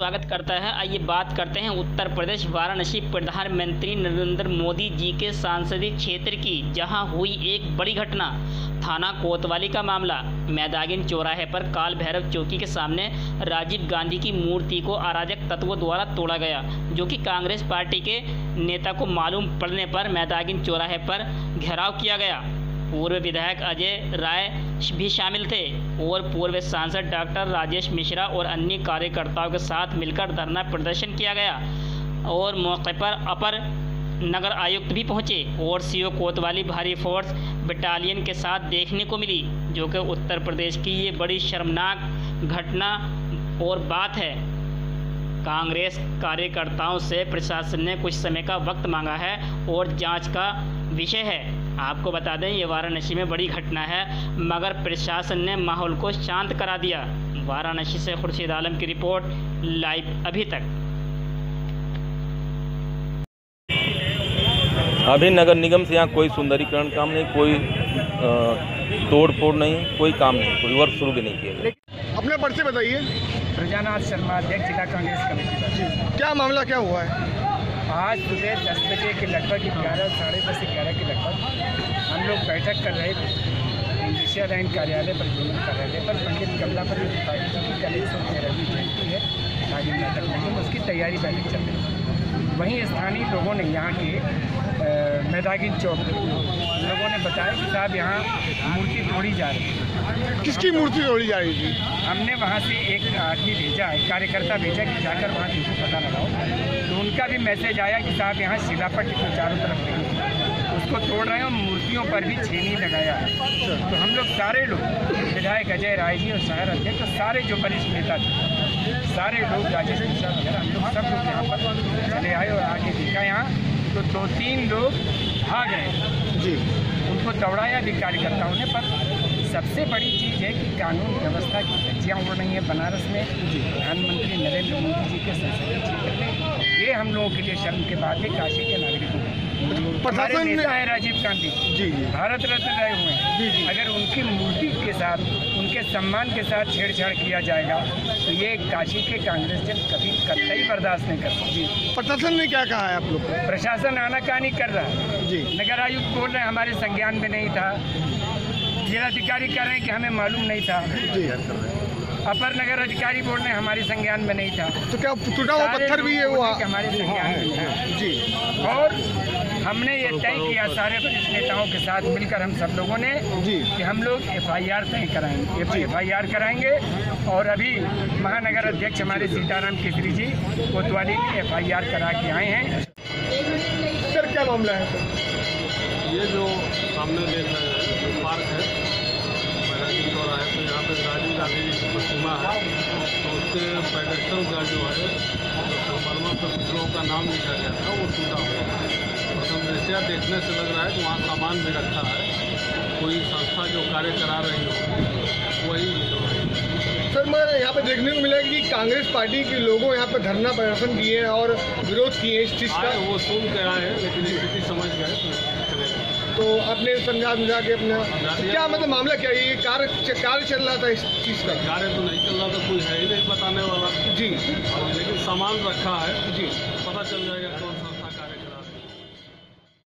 स्वागत करता है। आइए बात करते हैं उत्तर प्रदेश वाराणसी प्रधानमंत्री नरेंद्र मोदी जी के संसदीय क्षेत्र की, जहां हुई एक बड़ी घटना। थाना कोतवाली का मामला। मैदागिन चौराहे पर काल भैरव चौकी के सामने राजीव गांधी की मूर्ति को अराजक तत्वों द्वारा तोड़ा गया, जो कि कांग्रेस पार्टी के नेता को मालूम पड़ने पर मैदागिन चौराहे पर घेराव किया गया। पूर्व विधायक अजय राय भी शामिल थे और पूर्व सांसद डॉक्टर राजेश मिश्रा और अन्य कार्यकर्ताओं के साथ मिलकर धरना प्रदर्शन किया गया और मौके पर अपर नगर आयुक्त भी पहुंचे और सीओ कोतवाली भारी फोर्स बटालियन के साथ देखने को मिली, जो कि उत्तर प्रदेश की ये बड़ी शर्मनाक घटना और बात है। कांग्रेस कार्यकर्ताओं से प्रशासन ने कुछ समय का वक्त मांगा है और जांच का विषय है। आपको बता दें, ये वाराणसी में बड़ी घटना है, मगर प्रशासन ने माहौल को शांत करा दिया। वाराणसी से खुर्शीद आलम की रिपोर्ट लाइव अभी तक। अभी नगर निगम से यहाँ कोई सुंदरीकरण काम नहीं, कोई तोड़ फोड़ नहीं, कोई काम नहीं, कोई वर्क शुरू भी नहीं किया गया। अपने परिचय बताइए। प्रजानाथ शर्मा, अध्यक्ष जिला कांग्रेस कमेटी। क्या मामला क्या हुआ है? आज सुबह 10 बजे के लगभग 11, साढ़े 10 से 11 के लगभग हम लोग बैठक कर रहे थे इंडस्ट्रियल लाइन कार्यालय पर, यूनियन कार्यालय पर। पंडित कमलापति पार्टी की कल 113वीं जयंती है, शादी नाटक में उसकी तैयारी बैठक चल रही है। वहीं स्थानीय लोगों ने यहाँ के मैदागिन चौक लोगों ने बताया कि साहब यहाँ मूर्ति तोड़ी जा रही है। किसकी मूर्ति तोड़ी जा रही थी? हमने वहाँ से एक आदमी भेजा है, कार्यकर्ता भेजा कि जाकर वहाँ किसी पता लगाओ, तो उनका भी मैसेज आया कि साहब यहाँ शिलापट को चारों तरफ उसको तोड़ रहे हैं और मूर्तियों पर भी छेनी लगाया है। तो हम लोग सारे लोग, विधायक अजय राय जी और शहर अध्यक्ष, तो सारे जो वरिष्ठ नेता थे, सारे लोग, राजेश मिश्रा वगैरह, हम लोग सब लोग यहाँ पर चले आए और आगे देखा यहाँ तो 2-3 लोग भाग गए जी, उनको दौड़ाया भी कार्यकर्ताओं ने। पर सबसे बड़ी चीज़ है कि कानून व्यवस्था की धज्जियाँ उड़ रही हैं बनारस में प्रधानमंत्री नरेंद्र मोदी जी के संसदीय क्षेत्र में। ये हम लोगों के लिए शर्म के बाद है। काशी के नागरिकों हमारे नेता है राजीव गांधी जी, भारत रत्न रहे हुए हैं, अगर उनकी मूर्ति के साथ, उनके सम्मान के साथ छेड़छाड़ किया जाएगा तो ये काशी के कांग्रेस जन कभी कतई बर्दाश्त नहीं कर सकती। प्रशासन ने क्या कहा है आप लोग को? प्रशासन आनाकानी कर रहा है जी। नगर आयुक्त बोल रहे हैं हमारे संज्ञान में नहीं था, जिलाधिकारी कह रहे हैं कि हमें मालूम नहीं था जी, अपर नगर अधिकारी बोल रहे हैं हमारे संज्ञान में नहीं था। तो क्या टूटा हुआ पत्थर भी है वो हमारे संज्ञान में है जी। और हमने ये तय किया सारे वरिष्ठ नेताओं के साथ मिलकर, हम सब लोगों ने जी, कि हम लोग FIR तय कराएंगे, FIR कराएंगे। और अभी महानगर अध्यक्ष हमारे सीताराम केसरी जी कोतवाली ने FIR करा के आए हैं। सर क्या मामला है? ये जो सामने देख रहे हैं पार्क है, मैदागिन चौराहा है, तो यहाँ पे राजीव गांधी जी की प्रतिमा है, तो उसके पेडेस्टल का जो है संगमरमर पर कुछ लोगों का नाम लिखा गया था, वो टूटा हुआ है। प्रथम दृष्टया देखने से लग रहा है कि वहाँ सामान भी रखा है, कोई संस्था जो कार्य करा रही हो वही। सर मैं यहाँ पे देखने को मिला कि कांग्रेस पार्टी के लोगों यहाँ पे धरना प्रदर्शन किए हैं और विरोध किए हैं इस चीज़ का। वो सुन के आए हैं, लेकिन स्थिति समझ गए तो आपने समझा के अपना क्या मतलब मामला क्या है? ये कार्य चल रहा था इस चीज़ का? कार्य तो नहीं चल रहा था, कोई है ही नहीं बताने वाला जी, लेकिन सामान रखा है जी, पता चल जाएगा।